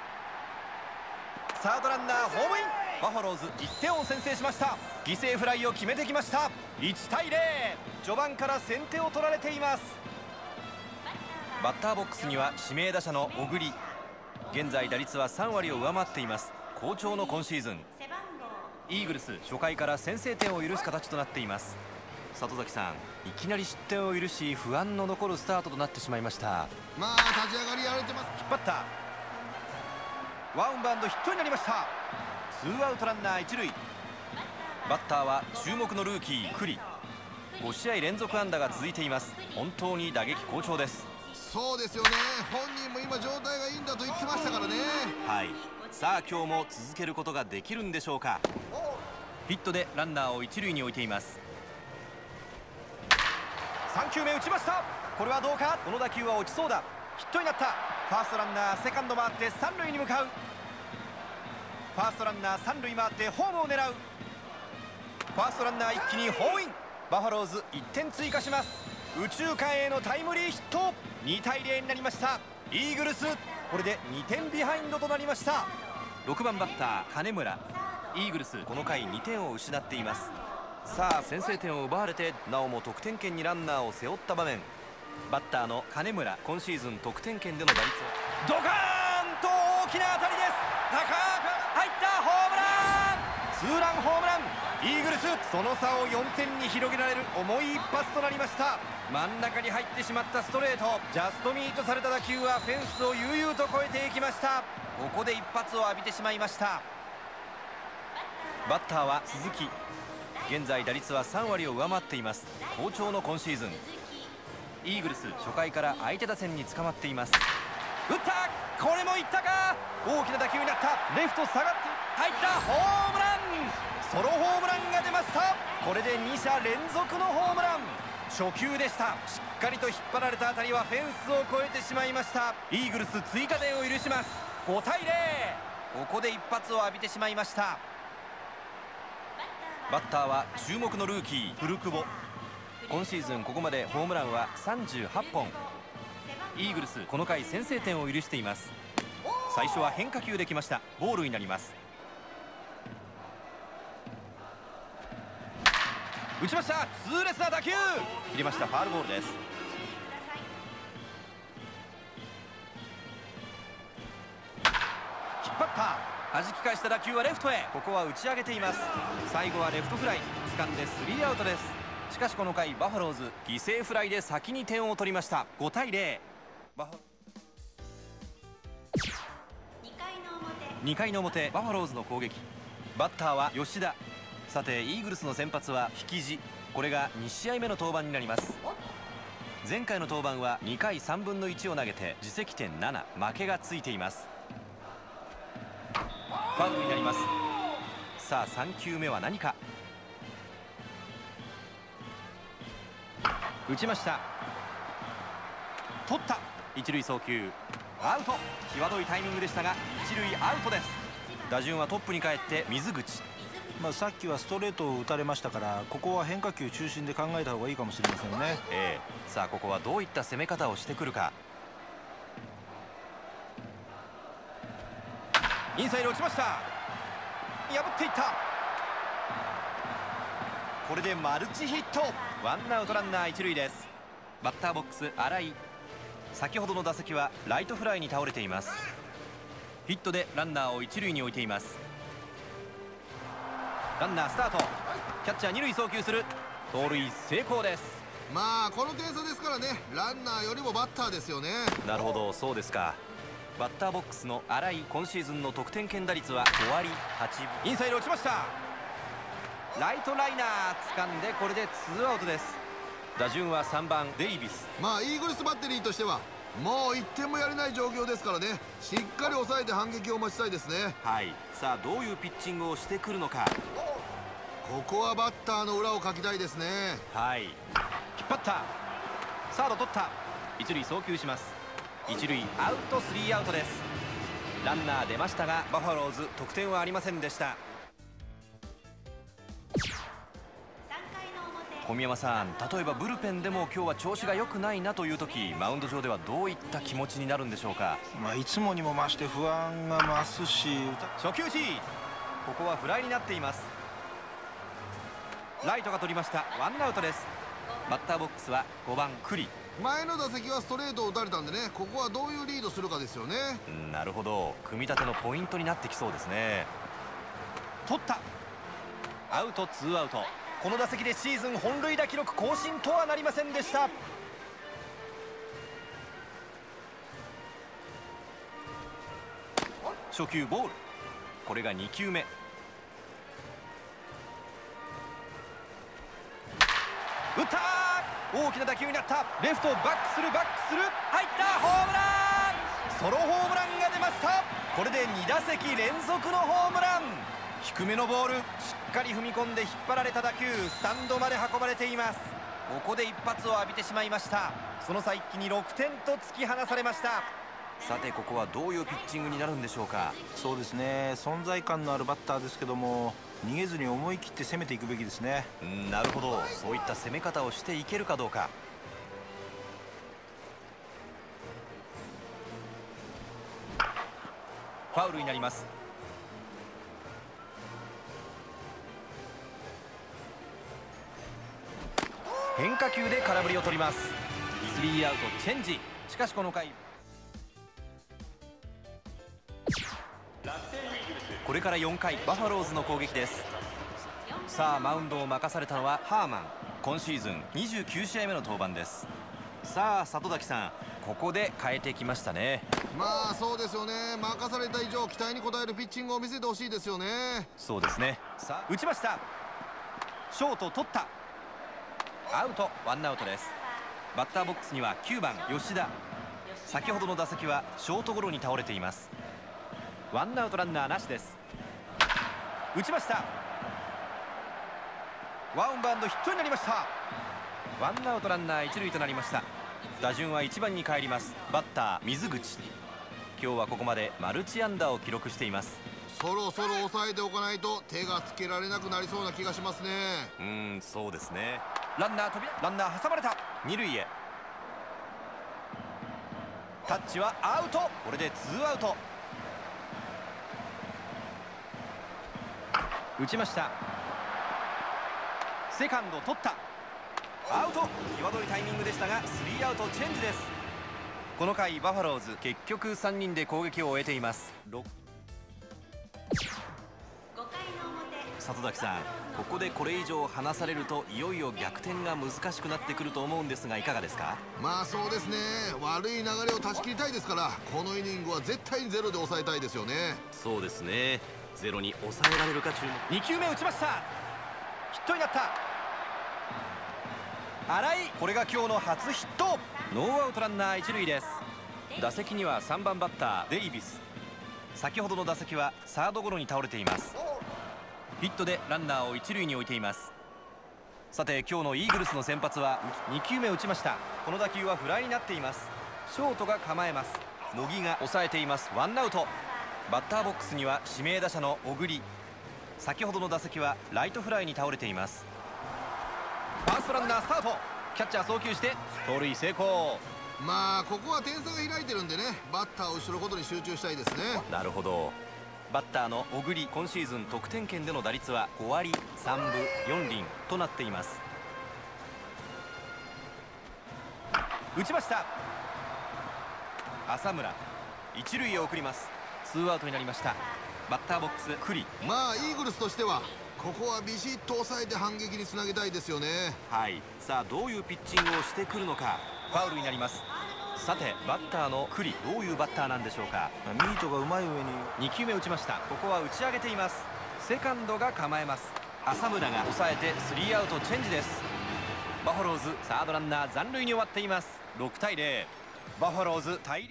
サードランナーホームイン。バファローズ1点を先制しました。犠牲フライを決めてきました。1対0。序盤から先手を取られています。バッターボックスには指名打者の小栗。現在打率は3割を上回っています。好調の今シーズン。イーグルス初回から先制点を許す形となっています。里崎さん、いきなり失点を許し不安の残るスタートとなってしまいました。 まあ立ち上がりやられてます。 引っ張った。ワンバウンドヒットになりました。ツーアウトランナー一塁。バッターは注目のルーキー栗。5試合連続安打が続いています。本当に打撃好調です。 そうですよね。本人も今状態がいいんだと言ってましたからね。 はい。さあ今日も続けることができるんでしょうか。 ヒットでランナーを一塁に置いています。3球目打ちました。これはどうか。この打球は落ちそうだ。ヒットになった。ファーストランナーセカンド回って三塁に向かう。ファーストランナー三塁回ってホームを狙う。ファーストランナー一気にホームイン。バファローズ1点追加します。右中間へのタイムリーヒット。2対0になりました。イーグルスこれで2点ビハインドとなりました。6番バッター金村。イーグルスこの回2点を失っています。さあ先制点を奪われてなおも得点圏にランナーを背負った場面。バッターの金村、今シーズン得点圏での打率をドカーンと大きな当たりです。高く入ったホームラン。ツーランホームラン。イーグルスその差を4点に広げられる重い一発となりました。真ん中に入ってしまったストレート。ジャストミートされた打球はフェンスを悠々と越えていきました。ここで一発を浴びてしまいました。バッターは鈴木。現在打率は3割を上回っています。好調の今シーズン。イーグルス初回から相手打線に捕まっています。打った。これもいったか。大きな打球になった。レフト下がって入ったホームラン。ソロホームランが出ました。これで2者連続のホームラン。初球でした。しっかりと引っ張られた当たりはフェンスを越えてしまいました。イーグルス追加点を許します。5対0。ここで一発を浴びてしまいました。バッターは注目のルーキー古久保。今シーズンここまでホームランは38本。イーグルスこの回先制点を許しています。最初は変化球できました。ボールになります。打ちました。痛烈な打球切りました。ファウルボールです。引っ張った。弾き返した打球はレフトへ。ここは打ち上げています。最後はレフトフライ掴んで3アウトです。しかしこの回バファローズ犠牲フライで先に点を取りました。5対0。2回の表バファローズの攻撃。バッターは吉田。さてイーグルスの先発は引き地。これが2試合目の登板になります。前回の登板は2回3分の1を投げて自責点7、負けがついています。ファウルになります。さあ3球目は何か。打ちました。取った。一塁送球アウト。際どいタイミングでしたが一塁アウトです。打順はトップに帰って水口。 さっきはストレートを打たれましたから、ここは変化球中心で考えた方がいいかもしれませんね。 さあここはどういった攻め方をしてくるか。インサイド落ちました。破っていった。これでマルチヒット。ワンアウトランナー一塁です。バッターボックス新井、先ほどの打席はライトフライに倒れています。ヒットでランナーを一塁に置いています。ランナースタート。キャッチャー二塁送球する。盗塁成功です。 この点差ですからね、ランナーよりもバッターですよね。 なるほど、そうですか。バッターボックスの新井、今シーズンの得点圏打率は5割8分。インサイド落ちました。ライトライナー掴んで、これでツーアウトです。打順は3番デイビス。 イーグルスバッテリーとしてはもう1点もやれない状況ですからね、しっかり抑えて反撃を待ちたいですね。 さあどういうピッチングをしてくるのか。 ここはバッターの裏をかきたいですね。 引っ張った。サード取った。一塁送球します。一塁アウト、スリーアウトです。ランナー出ましたがバファローズ得点はありませんでした。小宮山さん、例えばブルペンでも今日は調子が良くないなという時、マウンド上ではどういった気持ちになるんでしょうか。 いつもにも増して不安が増すし、 初球打ち、ここはフライになっています。ライトが取りました。ワンアウトです。バッターボックスは5番栗。 前の打席はストレートを打たれたんでね、ここはどういうリードするかですよね。 なるほど、組み立てのポイントになってきそうですね。取った。アウト、ツーアウト。この打席でシーズン本塁打記録更新とはなりませんでした。初球ボール。これが2球目。打った。大きな打球になった。レフトバックする、バックする。入った。ホームラン。ソロホームランが出ました。これで2打席連続のホームラン。低めのボール、しっかり踏み込んで引っ張られた打球、スタンドまで運ばれています。ここで一発を浴びてしまいました。その差一気に6点と突き放されました。さてここはどういうピッチングになるんでしょうか。 そうですね、存在感のあるバッターですけども、逃げずに思い切って攻めていくべきですね。 なるほど、そういった攻め方をしていけるかどうか。ファウルになります。変化球で空振りを取ります。スリーアウトチェンジ。しかしこの回、これから4回バファローズの攻撃です。さあマウンドを任されたのはハーマン。今シーズン29試合目の登板です。さあ里崎さん、ここで変えてきましたね。 そうですよね。任された以上期待に応えるピッチングを見せてほしいですよね。 そうですね。さあ打ちました。ショート取った。アウト、ワンアウトです。バッターボックスには9番吉田。先ほどの打席はショートゴロに倒れています。ワンアウトランナーなしです。打ちました。ワンバウンドヒットになりました。ワンアウトランナー一塁となりました。打順は1番に帰ります。バッター水口。今日はここまでマルチ安打を記録しています。 そろそろ抑えておかないと手がつけられなくなりそうな気がしますね。 そうですね。ランナー挟まれた。二塁へ。タッチはアウト。これでツーアウト。打ちました。セカンド取った。アウト。際どいタイミングでしたがスリーアウトチェンジです。この回バファローズ結局3人で攻撃を終えています。里崎さん、ここでこれ以上離されるといよいよ逆転が難しくなってくると思うんですが、いかがですか。 そうですね。悪い流れを断ち切りたいですから、このイニングは絶対にゼロで抑えたいですよね。 そうですね。ゼロに抑えられるか注目。2球目打ちました。ヒットになった。新井、これが今日の初ヒット。ノーアウトランナー一塁です。打席には3番バッターデイビス。先ほどの打席はサードゴロに倒れています。ヒットでランナーを一塁に置いています。さて今日のイーグルスの先発は2球目打ちました。この打球はフライになっています。ショートが構えます。茂木が抑えています。ワンアウト。バッターボックスには指名打者の小栗。 先ほどの打席はライトフライに倒れています。ファーストランナースタート、キャッチャー送球して盗塁成功。 まあここは点差が開いてるんでね、バッターを後ろことに集中したいですね。 なるほど。バッターの小栗、今シーズン得点圏での打率は5割3分4厘となっています。打ちました。浅村、一塁へ送ります。ツーアウトになりました。バッターボックス栗。 まあイーグルスとしてはここはビシッと抑えて反撃につなげたいですよね。 はい、さあどういうピッチングをしてくるのか。ファウルになります。さてバッターの栗、どういうバッターなんでしょうか。 ミートがうまい上に 2球目打ちました。ここは打ち上げています。セカンドが構えます。浅村が抑えてスリーアウトチェンジです。バファローズサードランナー残塁に終わっています。6対0、バファローズ大量。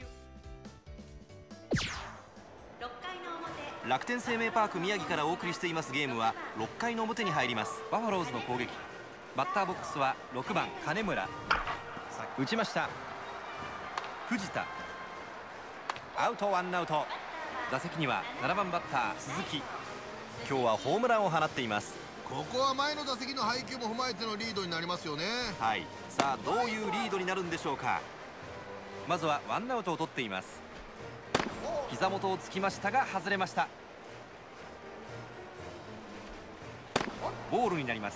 楽天生命パーク宮城からお送りしていますゲームは6回の表に入ります。バファローズの攻撃、バッターボックスは6番金村。打ちました。藤田、アウト、ワンアウト。打席には7番バッター鈴木。今日はホームランを放っています。 ここは前の打席の配球も踏まえてのリードになりますよね。 はい、さあどういうリードになるんでしょうか。まずはワンアウトを取っています。膝元をつきましたが外れました。ボールになります。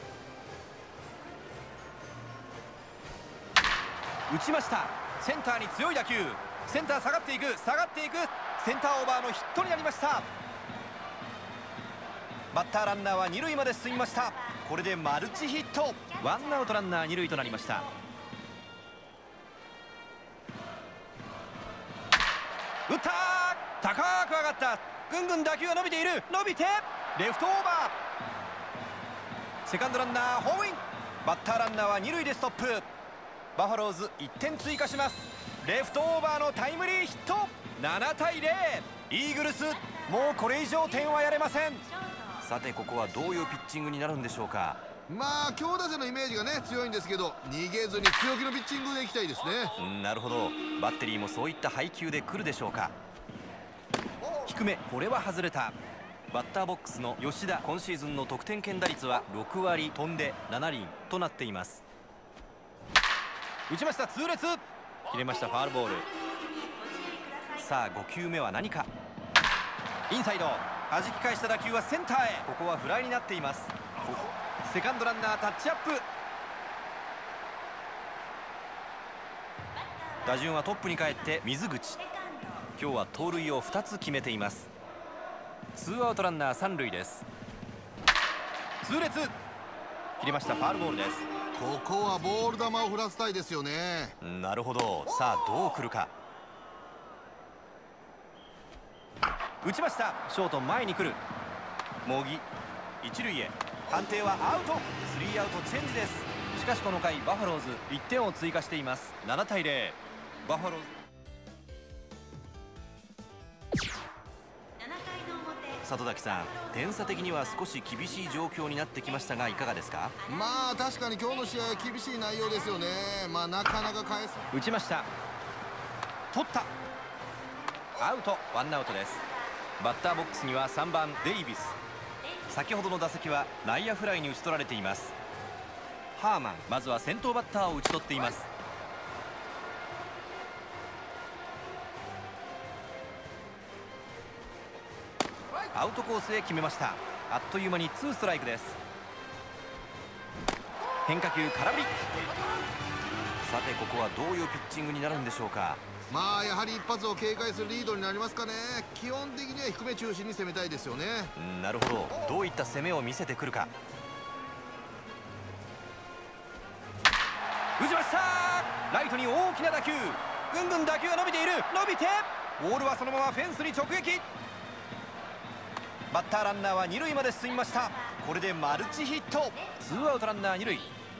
打ちました。センターに強い打球。センター下がっていく、下がっていく。センターオーバーのヒットになりました。バッターランナーは二塁まで進みました。これでマルチヒット。ワンアウトランナー二塁となりました。打った、高く上がった。ぐんぐん打球が伸びている。伸びてレフトオーバー。セカンドランナーホームイン。バッターランナーは二塁でストップ。バファローズ1点追加します。レフトオーバーのタイムリーヒット。7対0、イーグルスもうこれ以上点はやれません。さてここはどういうピッチングになるんでしょうか。 まあ強打者のイメージがね強いんですけど、逃げずに強気のピッチングでいきたいですね。 なるほど。バッテリーもそういった配球で来るでしょうか。低め、これは外れた。バッターボックスの吉田、今シーズンの得点圏打率は6割飛んで7厘となっています。打ちました。痛烈切れました。ファールボール。さあ5球目は何か。インサイド、弾き返した打球はセンターへ。ここはフライになっています。セカンドランナータッチアップ。打順はトップに帰って水口。今日は盗塁を2つ決めています。ツーアウトランナー三塁です。痛烈切れました。ファールボールです。 ここはボール球を振らせたいですよね。 なるほど。さあどう来るか。打ちました。ショート前に来る。茂木一塁へ。判定はアウト。スリーアウトチェンジです。しかしこの回バファローズ1点を追加しています。7対0、バファローズ。里崎さん、点差的には少し厳しい状況になってきましたがいかがですか。 まあ確かに今日の試合は厳しい内容ですよね。まあなかなか返す。 打ちました。取った。アウト、ワンアウトです。バッターボックスには3番デイビス。先ほどの打席は内野フライに打ち取られています。ハーマン、まずは先頭バッターを打ち取っています。アウトコースへ決めました。あっという間に2ストライクです。変化球空振り。さてここはどういうピッチングになるんでしょうか。 まあやはり一発を警戒するリードになりますかね。基本的には低め中心に攻めたいですよね。 なるほど。どういった攻めを見せてくるか。打ちました。ライトに大きな打球。ぐんぐん打球が伸びている。伸びてボールはそのままフェンスに直撃。バッターランナーは二塁まで進みました。これでマルチヒット。ツーアウトランナー二塁。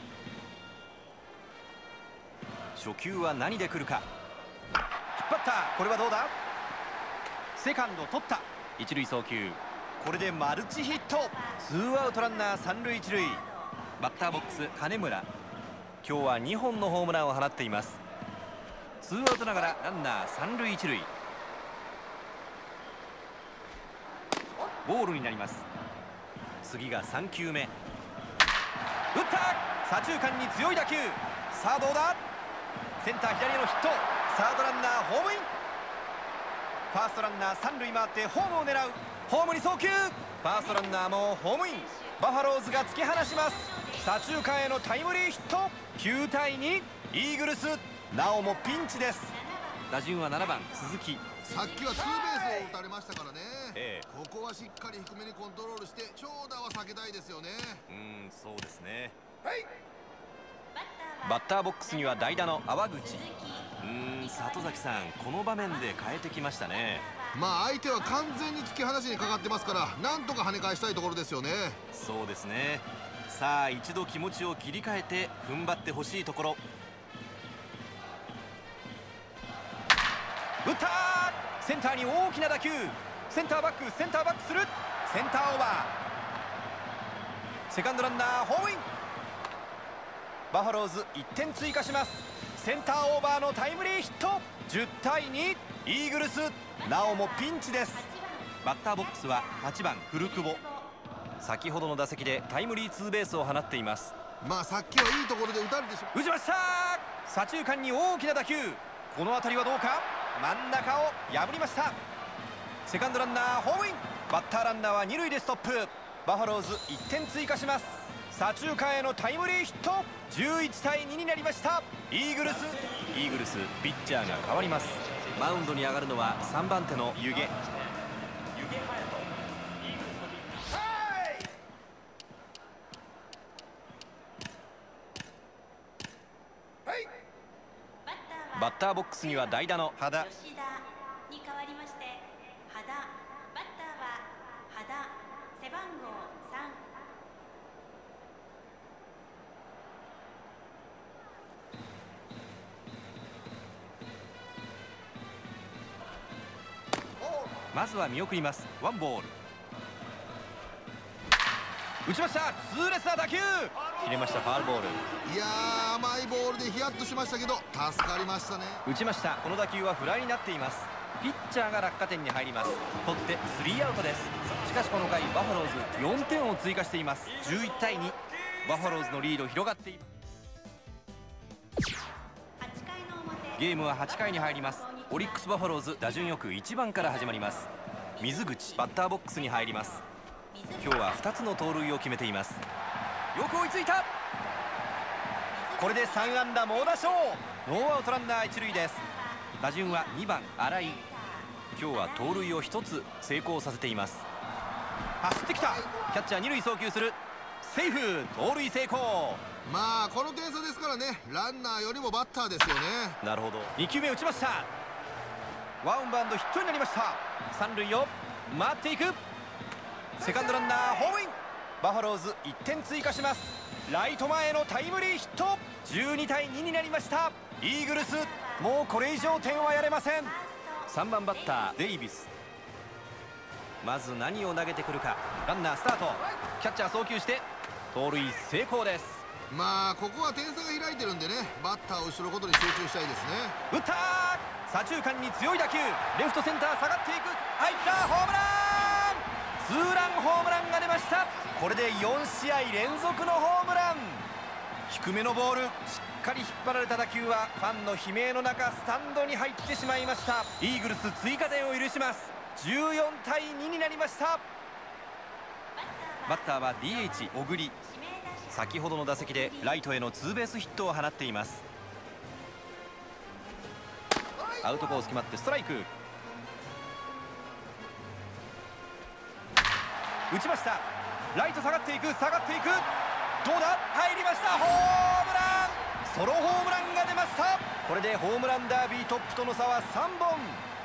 初球は何で来るか。引っ張った。これはどうだ。セカンド取った。一塁送球。これでマルチヒット。ツーアウトランナー三塁一塁。バッターボックス金村。今日は2本のホームランを放っています。ツーアウトながらランナー三塁一塁。ボールになります。 次が3球目、打った左中間に強い打球、さあどうだ、センター左へのヒット、サードランナーホームイン、ファーストランナー三塁回ってホームを狙う、ホームに送球、ファーストランナーもホームイン、バファローズが突き放します。左中間へのタイムリーヒット、9対2、イーグルスなおもピンチです。打順は7番鈴木。 さっきはツーベースを打たれましたからね、ここはしっかり低めにコントロールして長打は避けたいですよね。 そうですね。バッターボックスには代打の粟口。里崎さん、この場面で変えてきましたね。 まあ相手は完全に突き放しにかかってますから、なんとか跳ね返したいところですよね。 そうですね。さあ一度気持ちを切り替えて踏ん張ってほしいところ。打った、センターに大きな打球、センターバックする、センターオーバー、セカンドランナーホームイン、バファローズ1点追加します。センターオーバーのタイムリーヒット、10対2、イーグルスなおもピンチです。バッターボックスは8番古久保。先ほどの打席でタイムリーツーベースを放っています。 まあさっきはいいところで打たれてしまう。 打ちました、左中間に大きな打球、この当たりはどうか、真ん中を破りました。セカンドランナーホームイン、バッターランナーは二塁でストップ、バファローズ1点追加します。左中間へのタイムリーヒット、11対2になりました。イーグルスピッチャーが変わります。マウンドに上がるのは3番手の湯気。バッターボックスには代打の羽田。 吉田に代わりまして羽田、バッターは羽田、背番号3。 まずは見送ります。ワンボール、打ちました、痛烈な打球、切れました、ファウルボール。 いやー、甘いボールでヒヤッとしましたけど助かりましたね。 打ちました。この打球はフライになっています。ピッチャーが落下点に入ります。取って3アウトです。しかしこの回バファローズ4点を追加しています。11対2、バファローズのリード広がっています。ゲームは8回に入ります。オリックスバファローズ、打順よく1番から始まります。水口バッターボックスに入ります。今日は2つの盗塁を決めています。よく追いついた、これで3安打猛打賞、ノーアウトランナー1塁です。打順は2番新井。今日は盗塁を1つ成功させています。走ってきた、キャッチャー2塁送球する、セーフ、盗塁成功。 まあこの点差ですからね、ランナーよりもバッターですよね。 なるほど。2球目打ちました、ワンバウンドヒットになりました。三塁を回っていく、セカンドランナーホームイン、バファローズ1点追加します。ライト前へのタイムリーヒット、12対2になりました。イーグルスもうこれ以上点はやれません。3番バッターデイビス、まず何を投げてくるか。ランナースタート、キャッチャー送球して盗塁成功です。 まあここは点差が開いてるんでね、バッターを後ろことに集中したいですね。 打った、左中間に強い打球、レフトセンター下がっていく、入った、ホームラン、ツーランホームランが出ました。これで4試合連続のホームラン。低めのボール、しっかり引っ張られた打球はファンの悲鳴の中スタンドに入ってしまいました。イーグルス追加点を許します。14対2になりました。バッターは DH 小栗。先ほどの打席でライトへのツーベースヒットを放っています。アウトコース決まってストライク、打ちました、ライト下がっていく、どうだ、入りました、ホームラン、ソロホームランが出ました。これでホームランダービートップとの差は3本。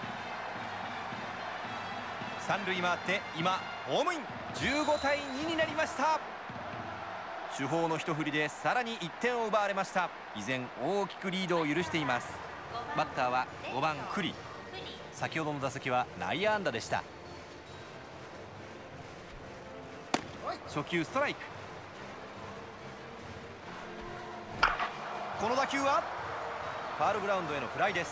三塁回って今ホームイン、15対2になりました。主砲の一振りでさらに1点を奪われました。依然大きくリードを許しています。バッターは5番栗。先ほどの打席は内野安打でした。初球ストライク、この打球はファウルグラウンドへのフライです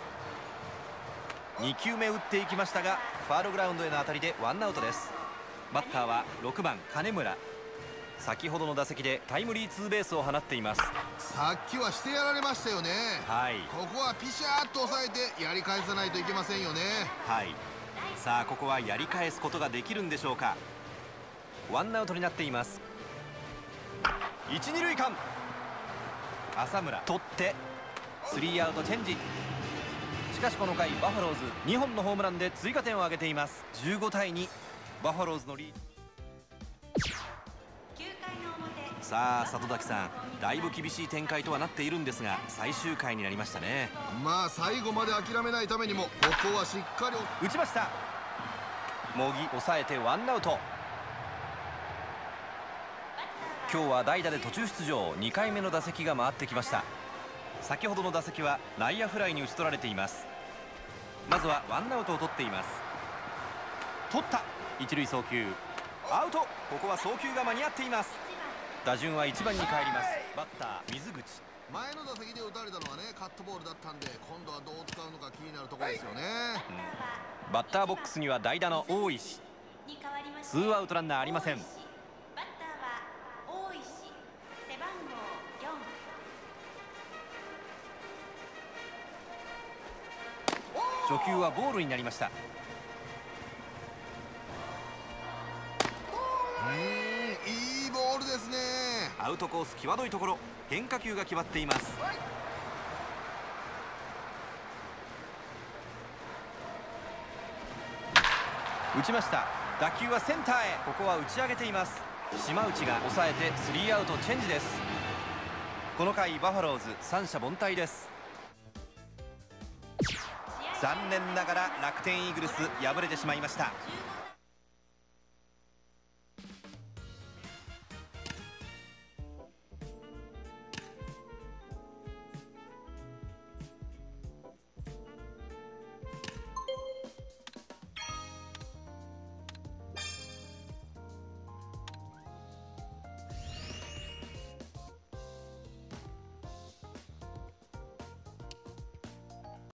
。2球目打っていきましたがファウルグラウンドへの当たりでワンアウトです。 バッターは6番金村。先ほどの打席でタイムリーツーベースを放っています。 さっきはしてやられましたよね。 はい、 ここはピシャーッと抑えてやり返さないといけませんよね。 はい、さあここはやり返すことができるんでしょうか。ワンアウトになっています。一二塁間、浅村取ってスリーアウトチェンジ。しかしこの回バファローズ2本のホームランで追加点を挙げています。15対2、バファローズのリード。さあ里崎さん、だいぶ厳しい展開とはなっているんですが、最終回になりましたね。 まあ最後まで諦めないためにもここはしっかり打ちました。茂木抑えてワンアウト。今日は代打で途中出場、2回目の打席が回ってきました。先ほどの打席は内野フライに打ち取られています。まずはワンアウトを取っています。取った、一塁送球アウト。ここは送球が間に合っています。打順は1番に帰ります。バッター水口。 前の打席で打たれたのはねカットボールだったんで、今度はどう使うのか気になるところですよね。 バッターボックスには代打の大石。ツーアウトランナーありません。初球はボールになりました。 いいボールですね。 アウトコース際どいところ、変化球が決まっています。打ちました。打球はセンターへ。ここは打ち上げています。島内が抑えてスリーアウトチェンジです。この回バファローズ三者凡退です。残念ながら楽天イーグルス敗れてしまいました。